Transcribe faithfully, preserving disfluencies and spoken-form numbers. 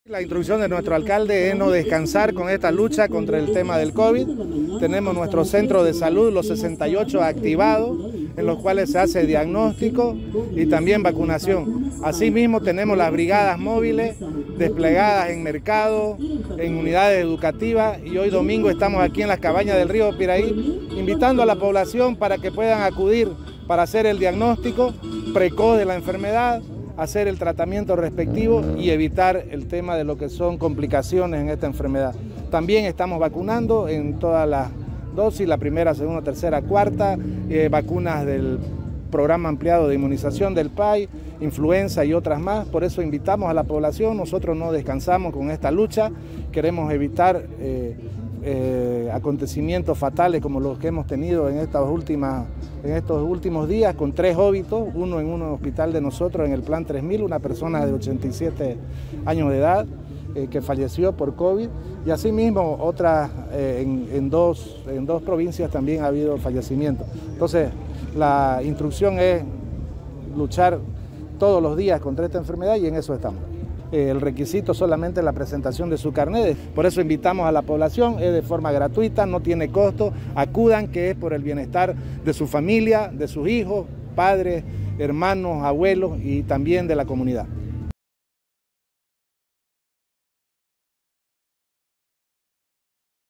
La instrucción de nuestro alcalde es no descansar con esta lucha contra el tema del COVID. Tenemos nuestro centro de salud, los sesenta y ocho activados, en los cuales se hace diagnóstico y también vacunación. Asimismo tenemos las brigadas móviles desplegadas en mercado, en unidades educativas, y hoy domingo estamos aquí en las cabañas del río Piraí, invitando a la población para que puedan acudir para hacer el diagnóstico precoz de la enfermedad, hacer el tratamiento respectivo y evitar el tema de lo que son complicaciones en esta enfermedad. También estamos vacunando en todas las dosis, la primera, segunda, tercera, cuarta, eh, vacunas del programa ampliado de inmunización del P A I, influenza y otras más. Por eso invitamos a la población, nosotros no descansamos con esta lucha, queremos evitar eh, eh, acontecimientos fatales como los que hemos tenido en estas últimas en estos últimos días, con tres óbitos, uno en un hospital de nosotros en el Plan tres mil, una persona de ochenta y siete años de edad eh, que falleció por COVID, y asimismo otras eh, en, en, dos, en dos provincias también ha habido fallecimientos. Entonces la instrucción es luchar todos los días contra esta enfermedad y en eso estamos. El requisito solamente es la presentación de su carnet, por eso invitamos a la población, es de forma gratuita, no tiene costo, acudan, que es por el bienestar de su familia, de sus hijos, padres, hermanos, abuelos y también de la comunidad.